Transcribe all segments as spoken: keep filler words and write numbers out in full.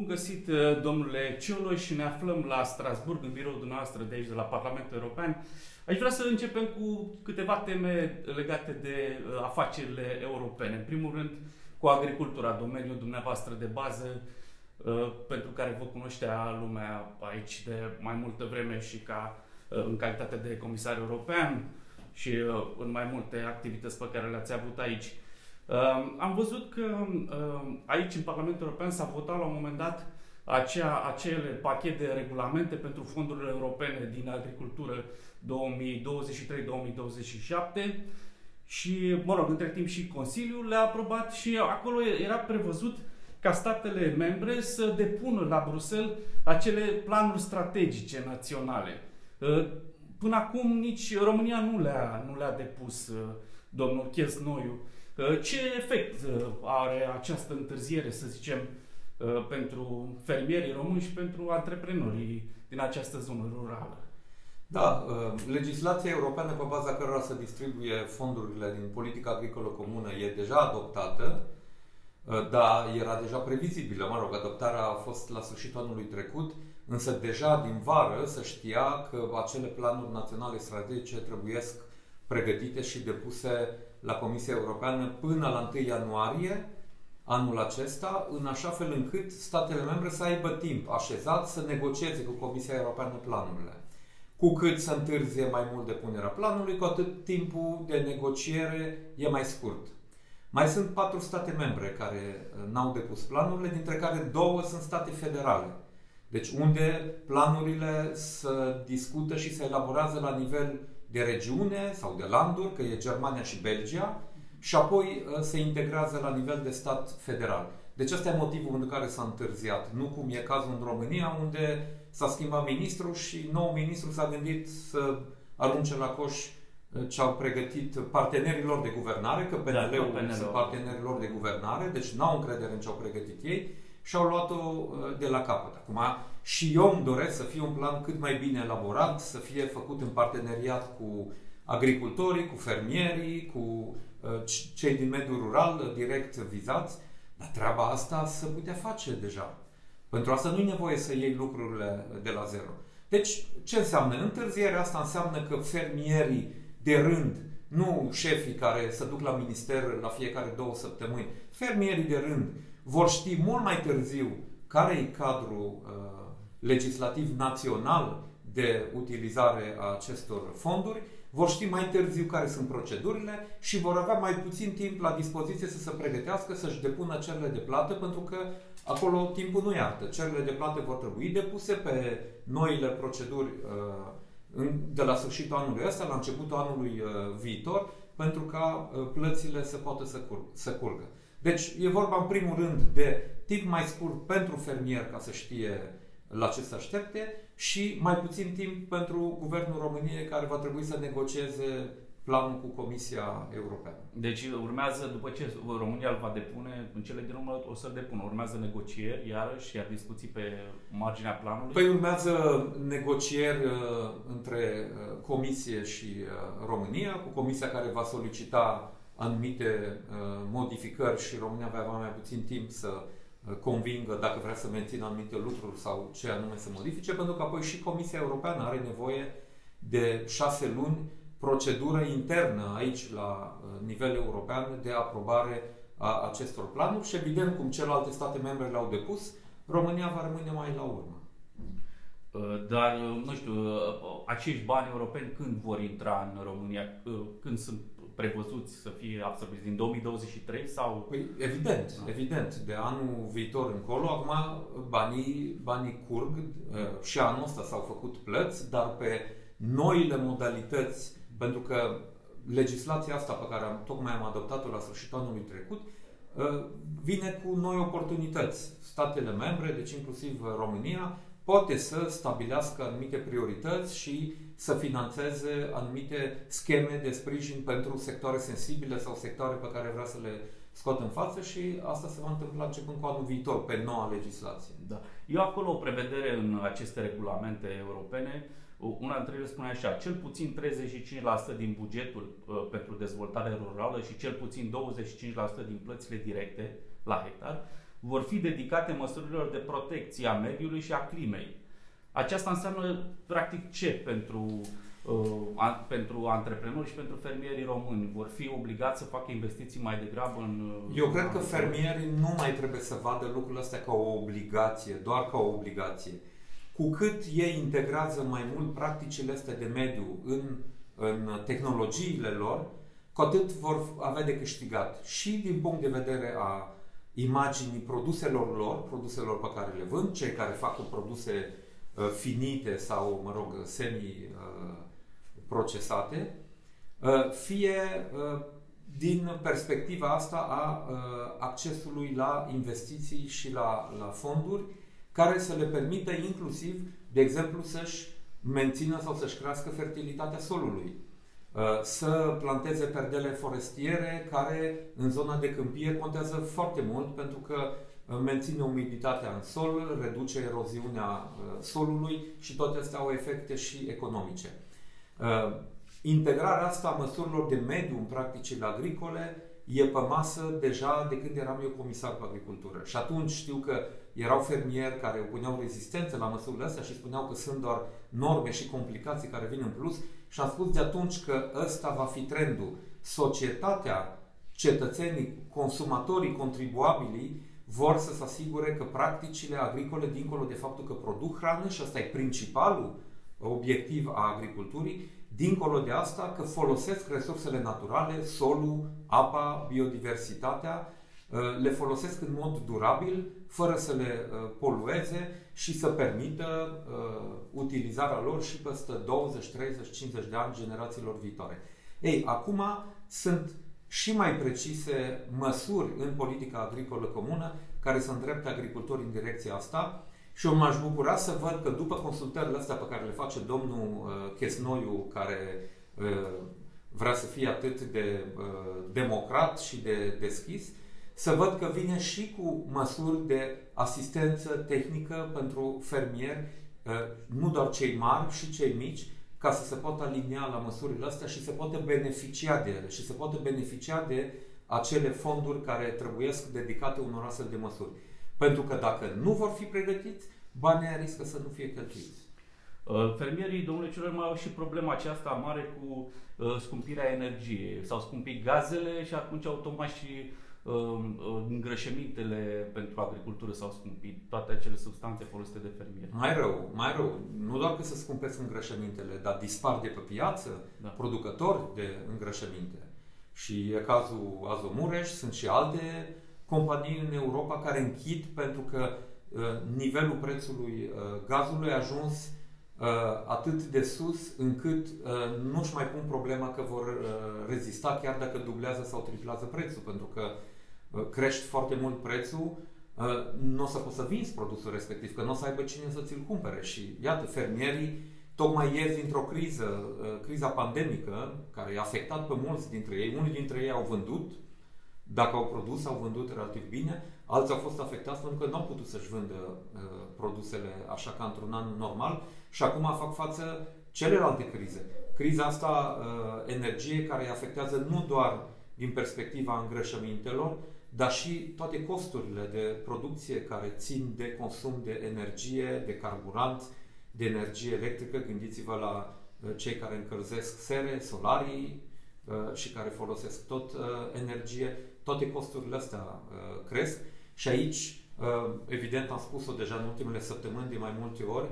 găsit, domnule Cioloș, și ne aflăm la Strasbourg, în biroul dumneavoastră de aici, de la Parlamentul European. Aș vrea să începem cu câteva teme legate de afacerile europene. În primul rând, cu agricultura, domeniul dumneavoastră de bază, pentru care vă cunoștea lumea aici de mai multă vreme și ca în calitate de comisar european și în mai multe activități pe care le-ați avut aici. Am văzut că aici, în Parlamentul European, s-a votat la un moment dat acea, acele pachete de regulamente pentru fondurile europene din agricultură două mii douăzeci și trei două mii douăzeci și șapte și, mă rog, între timp și Consiliul le-a aprobat și acolo era prevăzut ca statele membre să depună la Bruxelles acele planuri strategice naționale. Până acum nici România nu le-a nu le-a depus, domnul Chesnoiu. Ce efect are această întârziere, să zicem, pentru fermierii români și pentru antreprenorii din această zonă rurală? Da, legislația europeană pe baza cărora se distribuie fondurile din politica agricolă comună e deja adoptată, dar era deja previzibilă. Mă rog, adoptarea a fost la sfârșitul anului trecut, însă deja din vară se știa că acele planuri naționale strategice trebuiesc pregătite și depuse la Comisia Europeană până la întâi ianuarie anul acesta, în așa fel încât statele membre să aibă timp așezat să negocieze cu Comisia Europeană planurile. Cu cât se întârzie mai mult depunerea planului, cu atât timpul de negociere e mai scurt. Mai sunt patru state membre care n-au depus planurile, dintre care două sunt state federale. Deci unde planurile se discută și se elaborează la nivel de regiune sau de landuri, că e Germania și Belgia, și apoi se integrează la nivel de stat federal. Deci ăsta e motivul pentru care s-a întârziat. Nu cum e cazul în România, unde s-a schimbat ministrul și nou ministru s-a gândit să arunce la coș ce au pregătit partenerilor de guvernare, că P N L-ul da, sunt partenerilor de guvernare, deci n-au încredere în ce au pregătit ei și au luat-o de la capăt. Acum, și eu îmi doresc să fie un plan cât mai bine elaborat, să fie făcut în parteneriat cu agricultorii, cu fermierii, cu cei din mediul rural direct vizați, dar treaba asta se putea face deja. Pentru asta nu e nevoie să iei lucrurile de la zero. Deci, ce înseamnă întârzierea? Asta înseamnă că fermierii de rând, nu șefii care se duc la minister la fiecare două săptămâni, fermierii de rând vor ști mult mai târziu care e cadrul uh, legislativ național de utilizare a acestor fonduri, vor ști mai târziu care sunt procedurile și vor avea mai puțin timp la dispoziție să se pregătească, să-și depună cererile de plată, pentru că acolo timpul nu iartă. Cererile de plată vor trebui depuse pe noile proceduri uh, de la sfârșitul anului ăsta, la începutul anului uh, viitor, pentru ca uh, plățile să poată să, cur să curgă. Deci e vorba în primul rând de timp mai scurt pentru fermier ca să știe la ce se aștepte și mai puțin timp pentru Guvernul României, care va trebui să negocieze planul cu Comisia Europeană. Deci urmează, după ce România îl va depune, în cele din urmă o să depună, urmează negocieri, iarăși, iar discuții pe marginea planului? Păi urmează negocieri uh, între uh, Comisie și uh, România, cu Comisia care va solicita anumite uh, modificări și România va avea mai puțin timp să convingă dacă vrea să mențină anumite lucruri sau ce anume să modifice, pentru că apoi și Comisia Europeană are nevoie de șase luni procedură internă aici la nivel european de aprobare a acestor planuri și evident cum celelalte state membre le-au depus, România va rămâne mai la urmă. Dar, nu știu, acești bani europeni când vor intra în România? Când sunt prevăzuți să fie absorbiți? Din două mii douăzeci și trei sau? Păi, evident, da. evident. De anul viitor încolo, acum banii, banii curg și anul ăsta s-au făcut plăți, dar pe noile modalități, pentru că legislația asta pe care am, tocmai am adoptat-o la sfârșitul anului trecut, vine cu noi oportunități. Statele membre, deci inclusiv România, poate să stabilească anumite priorități și să finanțeze anumite scheme de sprijin pentru sectoare sensibile sau sectoare pe care vrea să le scot în față și asta se va întâmpla începând cu anul viitor, pe noua legislație. Da. Eu acolo o prevedere în aceste regulamente europene, una dintre ele spune așa, cel puțin treizeci și cinci la sută din bugetul uh, pentru dezvoltare rurală și cel puțin douăzeci și cinci la sută din plățile directe la hectar vor fi dedicate măsurilor de protecție a mediului și a climei. Aceasta înseamnă practic ce pentru, uh, a, pentru antreprenori și pentru fermierii români? Vor fi obligați să facă investiții mai degrabă în... Eu cred că fermierii nu mai trebuie să vadă lucrurile astea ca o obligație, doar ca o obligație. Cu cât ei integrează mai mult practicile astea de mediu în, în tehnologiile lor, cu atât vor avea de câștigat. Și din punct de vedere a imaginii produselor lor, produselor pe care le vând, cei care fac produse uh, finite sau, mă rog, semi-procesate, uh, uh, fie uh, din perspectiva asta a uh, accesului la investiții și la, la fonduri, care să le permită inclusiv, de exemplu, să-și mențină sau să-și crească fertilitatea solului. Să planteze perdele forestiere, care în zona de câmpie contează foarte mult pentru că menține umiditatea în sol, reduce eroziunea solului și toate astea au efecte și economice. Integrarea asta a măsurilor de mediu în practicile agricole e pe masă deja de când eram eu comisar pe agricultură. Și atunci știu că erau fermieri care opuneau rezistență la măsurile astea și spuneau că sunt doar norme și complicații care vin în plus. Și am spus de atunci că ăsta va fi trendul. Societatea, cetățenii, consumatorii, contribuabilii vor să se asigure că practicile agricole, dincolo de faptul că produc hrană, și ăsta e principalul obiectiv a agriculturii, dincolo de asta că folosesc resursele naturale, solul, apa, biodiversitatea, le folosesc în mod durabil, fără să le polueze și să permită uh, utilizarea lor și peste douăzeci, treizeci, cincizeci de ani generațiilor viitoare. Ei, acum sunt și mai precise măsuri în politica agricolă comună care să îndrepte agricultorii în direcția asta și eu m-aș bucura să văd că după consultările astea pe care le face domnul uh, Chesnoiu, care uh, vrea să fie atât de uh, democrat și de deschis, să văd că vine și cu măsuri de asistență tehnică pentru fermieri, nu doar cei mari, și cei mici, ca să se poată alinia la măsurile astea și să poată beneficia de ele și să poată beneficia de acele fonduri care trebuiesc dedicate unor astfel de măsuri. Pentru că dacă nu vor fi pregătiți, banii riscă să nu fie cheltuiți. Fermierii, domnule Ciurar, mai au și problema aceasta mare cu scumpirea energiei. S-au scumpit gazele și atunci automat și îngrășămintele pentru agricultură s-au scumpit, toate acele substanțe folosite de fermieri. Mai rău, mai rău. Nu doar că se scumpesc îngrășămintele, dar dispar de pe piață da. producători de îngrășăminte. Și e cazul Azomureș, sunt și alte companii în Europa care închid pentru că uh, nivelul prețului uh, gazului a ajuns uh, atât de sus încât uh, nu-și mai pun problema că vor uh, rezista chiar dacă dublează sau triplează prețul, pentru că crești foarte mult prețul, nu o să poți să vinzi produsul respectiv, că nu o să aibă cine să ți-l cumpere. Și iată, fermierii tocmai ies dintr-o criză, criza pandemică, care i-a afectat pe mulți dintre ei. Unii dintre ei au vândut, dacă au produs, au vândut relativ bine, alții au fost afectați pentru că nu au putut să-și vândă produsele așa ca într-un an normal și acum fac față celelalte crize. Criza asta, energie, care îi afectează nu doar din perspectiva îngrășămintelor, dar și toate costurile de producție care țin de consum de energie, de carburant, de energie electrică. Gândiți-vă la cei care încălzesc sere, solarii și care folosesc tot energie. Toate costurile astea cresc și aici, evident, am spus-o deja în ultimele săptămâni de mai multe ori,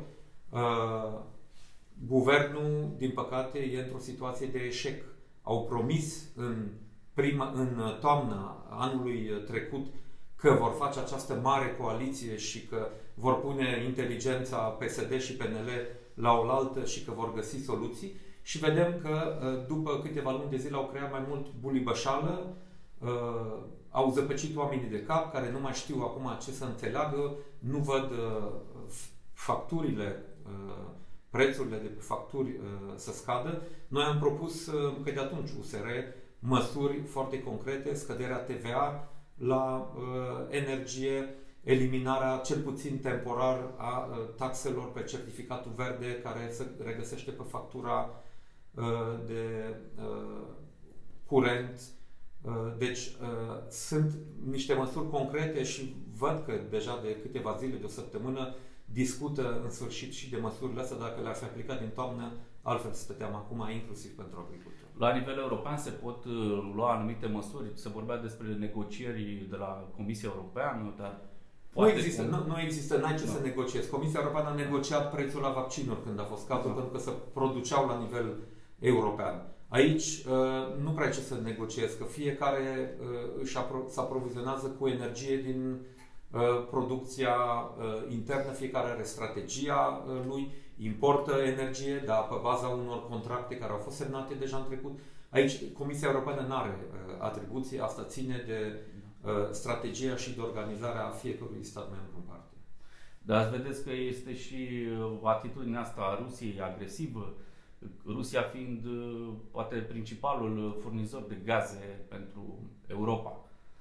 guvernul, din păcate, e într-o situație de eșec. Au promis în Prima, în toamna anului trecut că vor face această mare coaliție și că vor pune inteligența P S D și P N L la oaltă și că vor găsi soluții și vedem că după câteva luni de zile au creat mai mult bulibășală, au zăpăcit oamenii de cap care nu mai știu acum ce să înțeleagă, nu văd facturile, prețurile de facturi să scadă. Noi am propus încă de atunci U S R măsuri foarte concrete, scăderea T V A la uh, energie, eliminarea, cel puțin temporar, a uh, taxelor pe certificatul verde care se regăsește pe factura uh, de uh, curent. Uh, deci uh, sunt niște măsuri concrete și văd că deja de câteva zile, de o săptămână, discută în sfârșit și de măsurile astea, dacă le-ar fi aplicat din toamnă, altfel stăteam acum, inclusiv pentru agricultură. La nivel european se pot lua anumite măsuri, se vorbea despre negocieri de la Comisia Europeană, dar Nu există, cum... nu, nu există, n-ai ce nu. să negociezi. Comisia Europeană a negociat prețul la vaccinuri când a fost cazul, da. pentru că se produceau la nivel european. Aici nu prea ce să negociezi, că fiecare își apro- se aprovizionează cu energie din producția internă, fiecare are strategia lui, importă energie, dar pe baza unor contracte care au fost semnate deja în trecut. Aici Comisia Europeană nu are atribuții, asta ține de strategia și de organizarea fiecărui stat membru în parte. Dar vedeți că este și atitudinea asta a Rusiei agresivă, Rusia fiind poate principalul furnizor de gaze pentru Europa.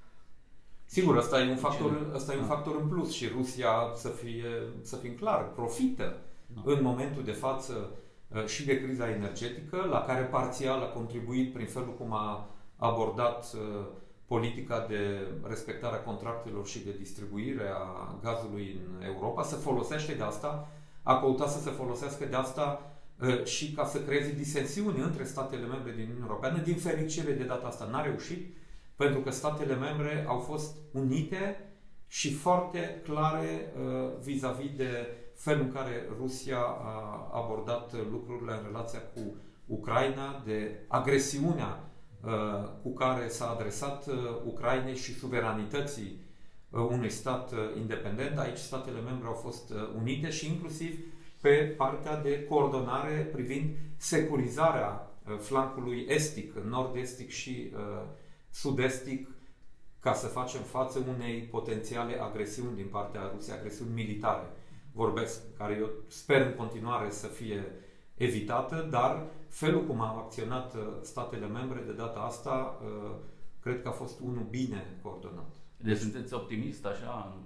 Sigur, ăsta e un factor, ăsta e un factor în plus și Rusia, să fie, să fim clar, profită da. în momentul de față și de criza energetică, la care parțial a contribuit prin felul cum a abordat politica de respectarea contractelor și de distribuire a gazului în Europa. Se folosește de asta, a căutat să se folosească de asta și ca să creeze disensiuni între statele membre din Uniunea Europeană. Din fericire, de data asta n-a reușit, pentru că statele membre au fost unite și foarte clare vis-a-vis de felul în care Rusia a abordat lucrurile în relația cu Ucraina, de agresiunea cu care s-a adresat Ucrainei și suveranității unui stat independent. Aici statele membre au fost unite și inclusiv pe partea de coordonare privind securizarea flancului estic, nord-estic și sud-estic, ca să facem față unei potențiale agresiuni din partea Rusiei, agresiuni militare. Vorbesc, care eu sper în continuare să fie evitată, dar felul cum au acționat statele membre de data asta, cred că a fost unul bine coordonat. Deci sunteți optimist așa?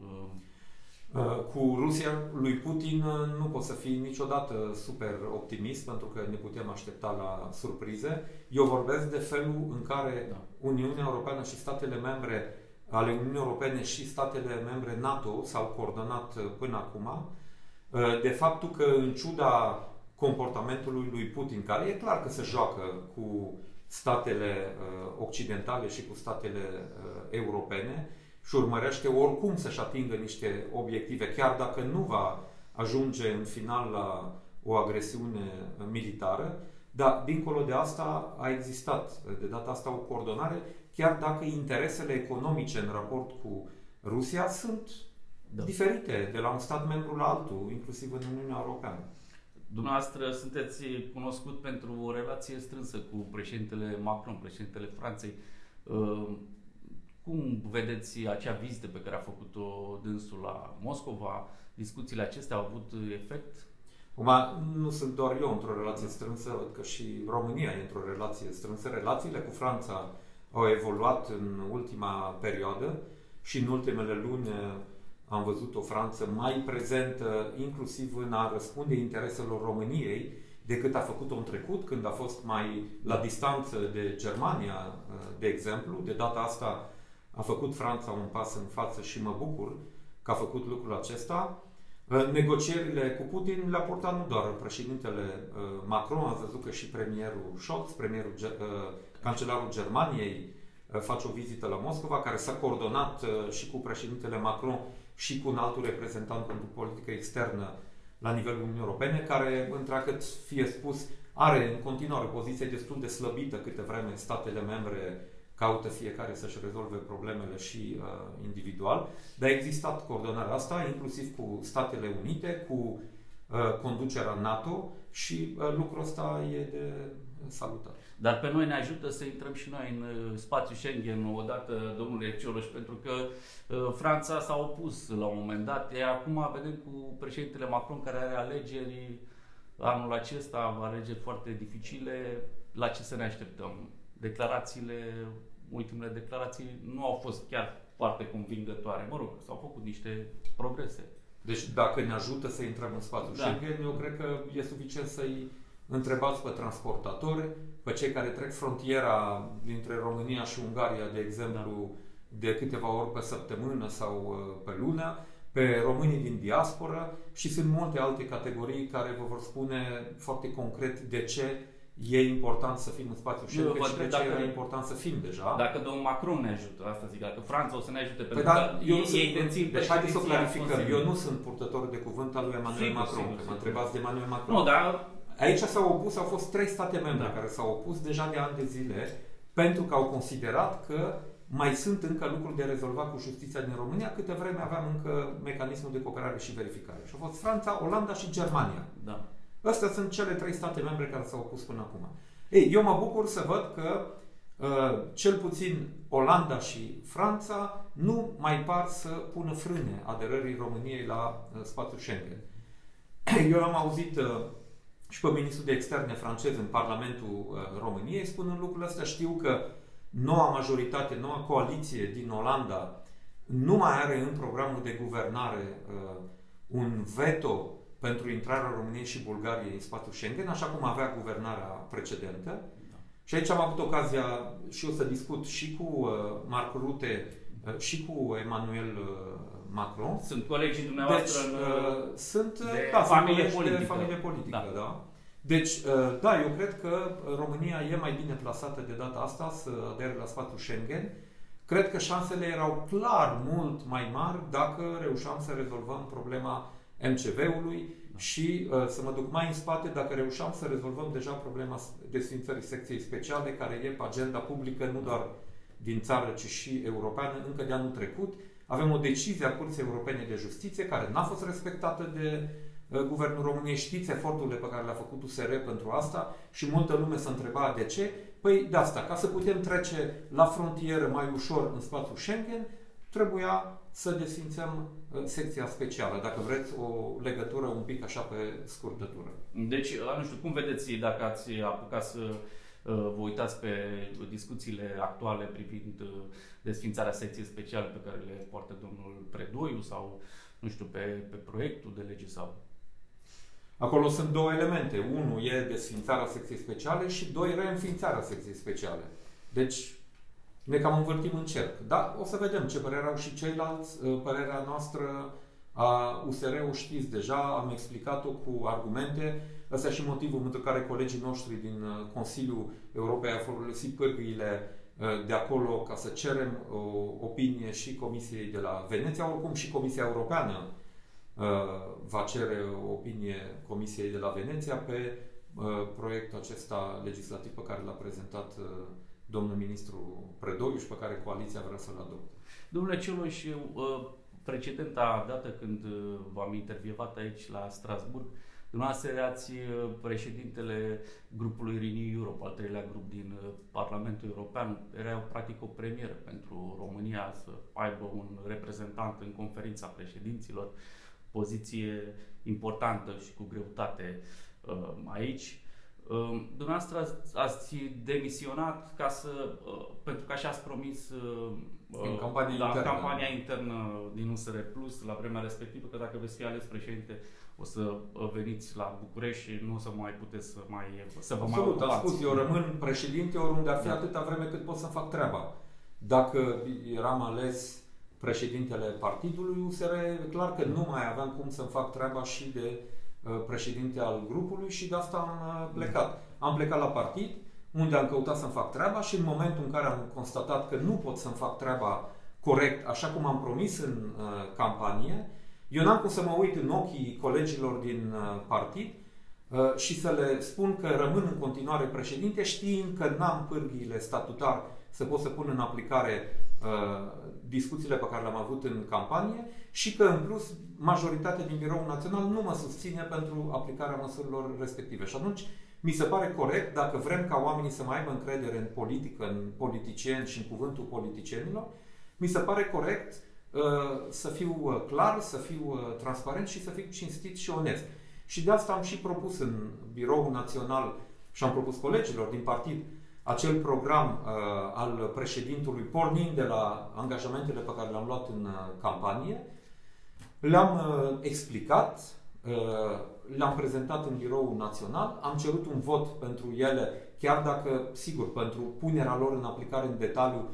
Cu Rusia lui Putin nu pot să fii niciodată super optimist, pentru că ne putem aștepta la surprize. Eu vorbesc de felul în care da. Uniunea Europeană și statele membre ale Uniunii Europene și statele membre NATO s-au coordonat până acum. De faptul că, în ciuda comportamentului lui Putin, care e clar că se joacă cu statele occidentale și cu statele europene, și urmărește oricum să-și atingă niște obiective, chiar dacă nu va ajunge în final la o agresiune militară, dar dincolo de asta a existat de data asta o coordonare, chiar dacă interesele economice în raport cu Rusia sunt da. diferite de la un stat membru la altul, inclusiv în Uniunea Europeană. Dumneavoastră sunteți cunoscut pentru o relație strânsă cu președintele Macron, președintele Franței. Cum vedeți acea vizită pe care a făcut-o dânsul la Moscova? Discuțiile acestea au avut efect? Acum, nu sunt doar eu într-o relație strânsă, văd că și România e într-o relație strânsă. Relațiile cu Franța au evoluat în ultima perioadă și în ultimele luni am văzut o Franță mai prezentă, inclusiv în a răspunde intereselor României, decât a făcut-o în trecut, când a fost mai la distanță de Germania, de exemplu. De data asta a făcut Franța un pas în față și mă bucur că a făcut lucrul acesta. Negocierile cu Putin le-a portat nu doar președintele Macron, a văzut că și premierul Scholz, premierul, cancelarul Germaniei, face o vizită la Moscova, care s-a coordonat și cu președintele Macron și cu un altul reprezentant pentru politică externă la nivelul Uniunii Europene, care, întreagăt fie spus, are în continuare o poziție destul de slăbită câte vreme statele membre caută fiecare să-și rezolve problemele și uh, individual, dar a existat coordonarea asta, inclusiv cu Statele Unite, cu uh, conducerea NATO și uh, lucrul ăsta e de salutat. Dar pe noi ne ajută să intrăm și noi în spațiul Schengen odată, domnule Cioloș, pentru că uh, Franța s-a opus la un moment dat, iar acum vedem cu președintele Macron, care are alegeri anul acesta, alegeri foarte dificile. La ce să ne așteptăm? Declarațiile, ultimele declarații nu au fost chiar foarte convingătoare. Mă rog, s-au făcut niște progrese. Deci dacă ne ajută să intrăm în spațiul da. Schengen, eu cred că e suficient să-i întrebați pe transportatori, pe cei care trec frontiera dintre România și Ungaria, de exemplu, de câteva ori pe săptămână sau pe lună, pe românii din diasporă și sunt multe alte categorii care vă vor spune foarte concret de ce e important să fim în spațiul Schengen și de ce e important să fim deja. Dacă domnul Macron ne ajută, asta zic, dacă Franța o să ne ajute, păi pentru da, că eu ei, sunt, ei dețin deci haideți să o clarificăm. Eu nu sunt purtător de cuvânt al lui Emmanuel sigur, Macron, sigur, că sigur. mă întrebați de Emmanuel Macron. Nu, dar... Aici s-au opus, au fost trei state membre da. care s-au opus deja de ani de zile pentru că au considerat că mai sunt încă lucruri de rezolvat cu justiția din România, câte vreme aveam încă mecanismul de cooperare și verificare. Și au fost Franța, Olanda și Germania. Da. Astea sunt cele trei state membre care s-au opus până acum. Ei, eu mă bucur să văd că uh, cel puțin Olanda și Franța nu mai par să pună frâne aderării României la uh, spațiul Schengen. Eu am auzit uh, și pe ministrul de externe francez în Parlamentul uh, României spunând lucrurile astea. Știu că noua majoritate, noua coaliție din Olanda nu mai are în programul de guvernare uh, un veto pentru intrarea României și Bulgariei în spațiul Schengen, așa cum avea guvernarea precedentă. Da. Și aici am avut ocazia și eu să discut și cu uh, Mark Rutte uh, și cu Emmanuel uh, Macron. Sunt colegii dumneavoastră deci, în, uh, sunt de da, familie sunt politică. De familie politică da. Da. Deci, uh, da, eu cred că România e mai bine plasată de data asta să adere la spațiul Schengen. Cred că șansele erau clar mult mai mari dacă reușeam să rezolvăm problema M C V-ului și uh, să mă duc mai în spate dacă reușeam să rezolvăm deja problema desfințării secției speciale, care e pe agenda publică nu doar din țară, ci și europeană, încă de anul trecut. Avem o decizie a Curții Europene de Justiție care n-a fost respectată de uh, Guvernul României. Știți eforturile pe care le-a făcut U S R pentru asta și multă lume se întreba de ce. Păi de asta, ca să putem trece la frontieră mai ușor în spațiul Schengen, trebuia să desfințăm secția specială, dacă vreți o legătură un pic așa pe scurtătură. Deci, nu știu, cum vedeți dacă ați apucat să vă uitați pe discuțiile actuale privind desfințarea secției speciale pe care le poartă domnul Predoiu sau, nu știu, pe, pe proiectul de lege sau... Acolo sunt două elemente. Unul e desfințarea secției speciale și doi, reînființarea secției speciale. Deci, ne cam învârtim în cerc. Da, o să vedem ce părere au și ceilalți. Părerea noastră a U S R-ul știți deja, am explicat-o cu argumente. Ăsta e și motivul pentru care colegii noștri din Consiliul Europei au folosit pârghiile de acolo ca să cerem o opinie și Comisiei de la Veneția, oricum și Comisia Europeană va cere o opinie Comisiei de la Veneția pe proiectul acesta legislativ pe care l-a prezentat domnul ministru Predoiu și pe care coaliția vrea să-l adopte. Domnule Cioloș, precedenta dată când v-am intervievat aici la Strasburg, dumneavoastră erați președintele grupului Renew Europe, al treilea grup din Parlamentul European. Era practic o premieră pentru România să aibă un reprezentant în conferința președinților, poziție importantă și cu greutate aici. Dumneavoastră ați demisionat ca să, pentru că așa ați promis în campania, la internă. campania internă din U S R Plus la vremea respectivă, că dacă veți fi ales președinte o să veniți la București și nu o să mai puteți să, mai, să vă Absolut, mai ocupați. am spus, eu rămân președinte oriunde ar fi, da. atâta vreme cât pot să fac treaba. Dacă eram ales președintele partidului U S R, e clar că nu mai aveam cum să-mi fac treaba și de președinte al grupului și de asta am plecat. Am plecat la partid, unde am căutat să-mi fac treaba și în momentul în care am constatat că nu pot să-mi fac treaba corect, așa cum am promis în uh, campanie, eu n-am cum să mă uit în ochii colegilor din uh, partid uh, și să le spun că rămân în continuare președinte, știind că n-am pârghiile statutar să pot să pun în aplicare uh, discuțiile pe care le-am avut în campanie și că, în plus, majoritatea din Biroul Național nu mă susține pentru aplicarea măsurilor respective. Și atunci, mi se pare corect, dacă vrem ca oamenii să mai aibă încredere în politică, în politicieni și în cuvântul politicienilor, mi se pare corect uh, să fiu uh, clar, să fiu uh, transparent și să fiu cinstit și onest. Și de asta am și propus în Biroul Național și am propus colegilor din partid acel program uh, al președintului, pornind de la angajamentele pe care le-am luat în uh, campanie. Le-am uh, explicat, uh, le-am prezentat în Biroul Național, am cerut un vot pentru ele, chiar dacă, sigur, pentru punerea lor în aplicare în detaliu,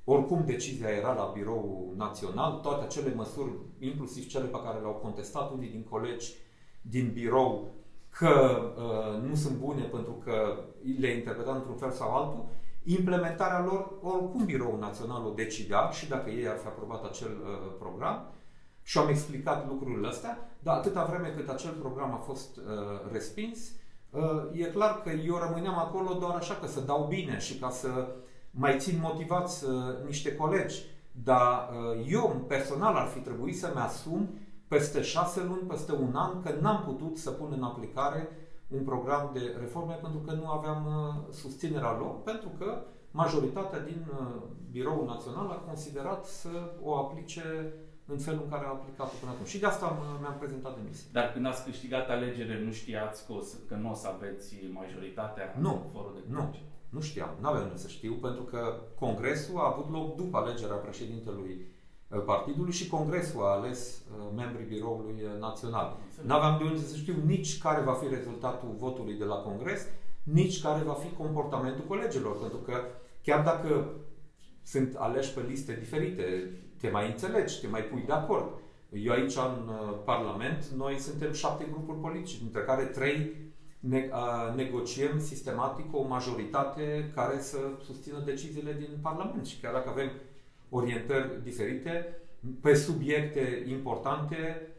oricum decizia era la Biroul Național, toate acele măsuri, inclusiv cele pe care le-au contestat unii din colegi din birou, că uh, nu sunt bune pentru că le interpretam într-un fel sau altul, implementarea lor, oricum Biroul Național o decidea și dacă ei ar fi aprobat acel uh, program și am explicat lucrurile astea, dar atâta vreme cât acel program a fost uh, respins, uh, e clar că eu rămâneam acolo doar așa că să dau bine și ca să mai țin motivați uh, niște colegi. Dar uh, eu personal ar fi trebuit să-mi asum peste șase luni, peste un an, că n-am putut să pun în aplicare un program de reforme pentru că nu aveam uh, susținerea lor, pentru că majoritatea din uh, Biroul Național a considerat să o aplice în felul în care a aplicat-o până acum. Și de asta mi-am prezentat demisia. Dar când ați câștigat alegerile, nu știați că, o să, că nu o să aveți majoritatea nu, în forul de nu, nu știam. N-aveam să știu, pentru că Congresul a avut loc după alegerea președintelui partidului și Congresul a ales membrii Biroului Național. N-aveam de unde să știu nici care va fi rezultatul votului de la Congres, nici care va fi comportamentul colegilor, pentru că chiar dacă sunt aleși pe liste diferite, te mai înțelegi, te mai pui de acord. Eu aici, în Parlament, noi suntem șapte grupuri politice, dintre care trei ne- negociem sistematic o majoritate care să susțină deciziile din Parlament. Și chiar dacă avem orientări diferite, pe subiecte importante,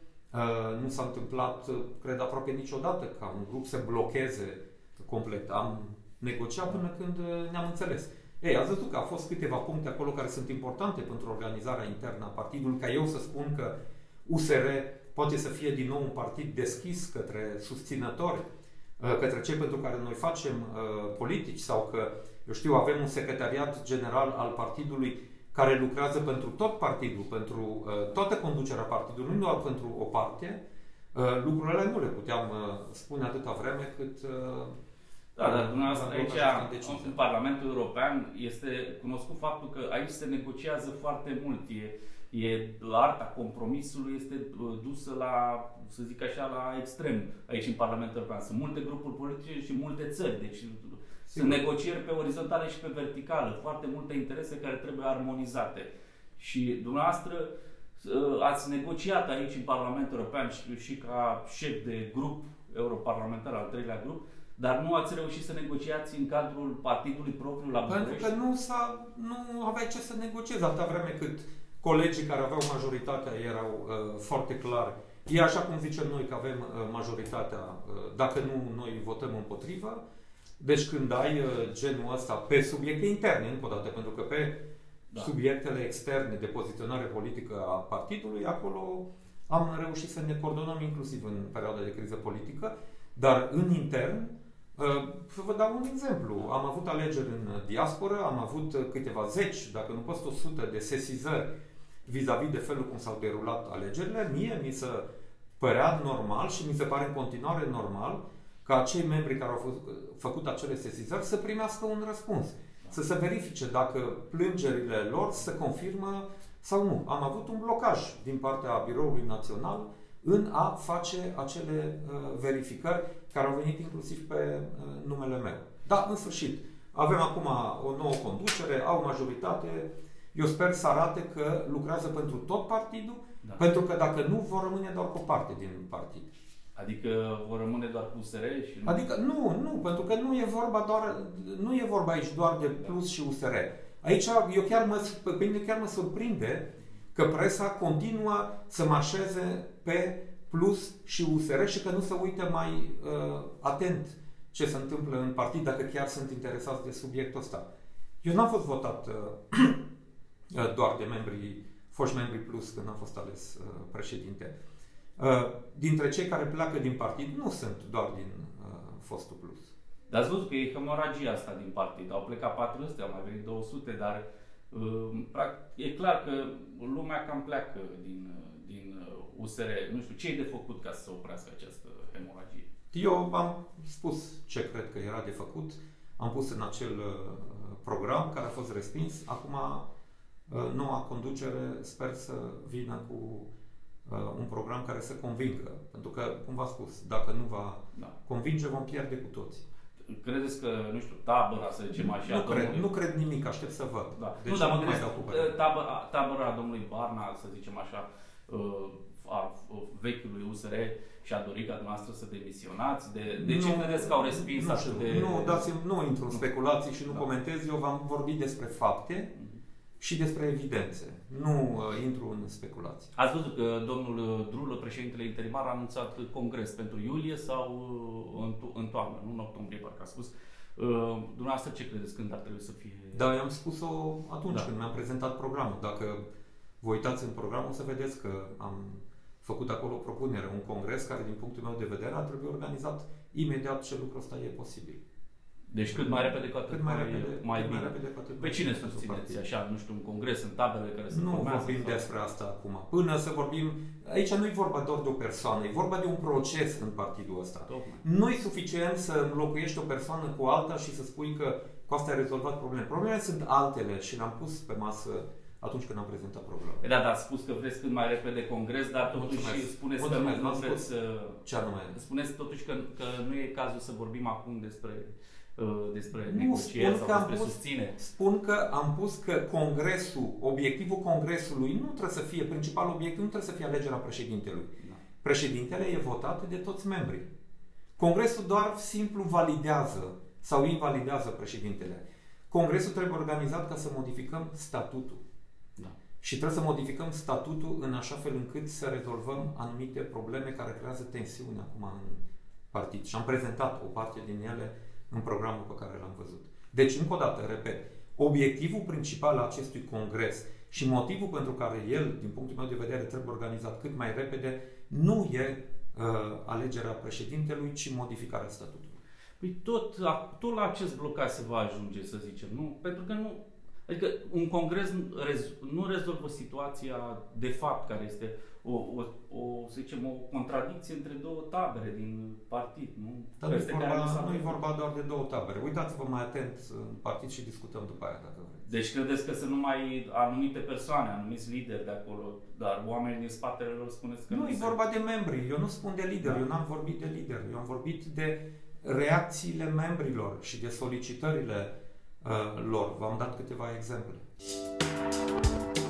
nu s-a întâmplat, cred, aproape niciodată ca un grup să blocheze complet. Am negociat până când ne-am înțeles. Ei, ați văzut că au fost câteva puncte acolo care sunt importante pentru organizarea internă a partidului, ca eu să spun că U S R poate să fie din nou un partid deschis către susținători, către cei pentru care noi facem politici, sau că, eu știu, avem un secretariat general al partidului care lucrează pentru tot partidul, pentru toată conducerea partidului, nu doar pentru o parte. Lucrurile nu le puteam spune atâta vreme cât... Da, dar dumneavoastră aici, în Parlamentul European, este cunoscut faptul că aici se negociază foarte mult. E, e arta compromisului este dusă la, să zic așa, la extrem aici în Parlamentul European. Sunt multe grupuri politice și multe țări. Deci sunt negocieri pe orizontală și pe verticală. Foarte multe interese care trebuie armonizate. Și dumneavoastră ați negociat aici în Parlamentul European și, și ca șef de grup europarlamentar, al treilea grup, dar nu ați reușit să negociați în cadrul partidului propriu la București? Pentru că nu, s-a, nu aveai ce să negociezi atâta vreme cât colegii care aveau majoritatea erau uh, foarte clari. E așa cum zicem noi că avem uh, majoritatea, uh, dacă nu noi votăm împotrivă. Deci când ai uh, genul ăsta pe subiecte interne, încă o dată, pentru că pe da. subiectele externe de poziționare politică a partidului, acolo am reușit să ne coordonăm inclusiv în perioada de criză politică, dar în intern, să vă dau un exemplu. Am avut alegeri în diasporă, am avut câteva zeci, dacă nu peste o sută de sesizări vis-a-vis de felul cum s-au derulat alegerile. Mie mi se părea normal și mi se pare în continuare normal ca cei membri care au făcut acele sesizări să primească un răspuns. Să se verifice dacă plângerile lor se confirmă sau nu. Am avut un blocaj din partea Biroului Național în a face acele uh, verificări care au venit inclusiv pe uh, numele meu. Da, în sfârșit, avem acum o nouă conducere, au majoritate. Eu sper să arate că lucrează pentru tot partidul, da. pentru că dacă nu, vor rămâne doar cu o parte din partid. Adică vor rămâne doar cu U S R? Și nu... Adică nu, nu, pentru că nu e vorba doar, nu e vorba aici doar de Plus și U S R. Aici eu chiar mă, pe mine chiar mă surprinde că presa continuă să marșeze pe Plus și U S R și că nu se uită mai uh, atent ce se întâmplă în partid, dacă chiar sunt interesați de subiectul ăsta. Eu n-am fost votat uh, doar de membrii, foști membri Plus când am fost ales uh, președinte. Uh, dintre cei care pleacă din partid nu sunt doar din uh, fostul Plus. Dar ați văzut că e hemoragia asta din partid. Au plecat patru sute, au mai venit două sute, dar uh, e clar că lumea cam pleacă din, din U S R. Nu știu, ce e de făcut ca să se oprească această hemoragie? Eu am spus ce cred că era de făcut. Am pus în acel uh, program care a fost respins. Acum uh, noua conducere sper să vină cu uh, un program care să convingă. Pentru că, cum v-am spus, dacă nu va da. convinge, vom pierde cu toți. credeți că, nu știu, tabăra, să zicem așa, nu, cred, domnului... nu cred nimic, aștept să văd. Da. Deci nu, dar mă nu mai dau cu gândesc, tabăra, tabăra domnului Barna, să zicem așa, a vechiului U S R și-a dorit ca dumneavoastră să demisionați? De, de ce credeți că au respins nu atât de... Nu, dați-mi, nu intru în speculații și nu da. comentez, eu v-am vorbit despre fapte și despre evidențe. Nu uh, intru în speculații. Ați văzut că domnul Drulă, președintele interimar, a anunțat congres pentru iulie sau uh, în, în toamnă, nu în octombrie, parcă a spus. Uh, dumneavoastră ce credeți când ar trebui să fie? Da, eu am spus-o atunci da. când mi-am prezentat programul. Dacă vă uitați în program, o să vedeți că am făcut acolo o propunere, un congres care, din punctul meu de vedere, ar trebui organizat imediat ce lucrul ăsta e posibil. Deci cât mai repede cu atât cât mai, mai, repede, mai cât bine. mai repede cu atât Pe cine susțineți așa, nu știu, un congres, în tabele care se Nu formează? vorbim sau... despre asta acum. Până să vorbim... Aici nu e vorba doar de o persoană, e vorba de un proces în partidul ăsta. Nu e suficient să înlocuiești o persoană cu alta și să spui că cu asta ai rezolvat probleme. Problemele sunt altele și le-am pus pe masă atunci când am prezentat programul. Da, dar ați spus că vreți cât mai repede congres, dar totuși Mulțumesc. spuneți Mulțumesc. că nu, nu vreți să... Ce anume? Spuneți totuși că, că nu e cazul să vorbim acum despre, uh, despre nu, negocieri sau despre pus, susținere. Spun că am pus că congresul, obiectivul congresului nu trebuie să fie, principalul obiectiv nu trebuie să fie alegerea președintelui. Da. Președintele e votat de toți membrii. Congresul doar simplu validează sau invalidează președintele. Congresul trebuie organizat ca să modificăm statutul. Da. Și trebuie să modificăm statutul în așa fel încât să rezolvăm anumite probleme care creează tensiune acum în partid. Și am prezentat o parte din ele în programul pe care l-am văzut. Deci, încă o dată, repet, obiectivul principal al acestui congres și motivul pentru care el, din punctul meu de vedere, trebuie organizat cât mai repede, nu e uh, alegerea președintelui, ci modificarea statutului. Păi tot, tot la acest blocaj se va ajunge, să zicem, nu? Pentru că nu... Adică un congres nu rezolvă situația de fapt care este o, o, o, să zicem, o contradicție între două tabere din partid, nu? Dar nu e vorba, nu vorba doar de două tabere. Uitați-vă mai atent în partid și discutăm după aia, dacă vreți. Deci credeți că sunt numai anumite persoane, anumiți lideri de acolo, dar oamenii din spatele lor spuneți că nu Nu, e vorba de membri. Eu nu spun de lideri, da. Eu n-am vorbit de lideri. Eu am vorbit de reacțiile membrilor și de solicitările uh, lor. V-am dat câteva exemple.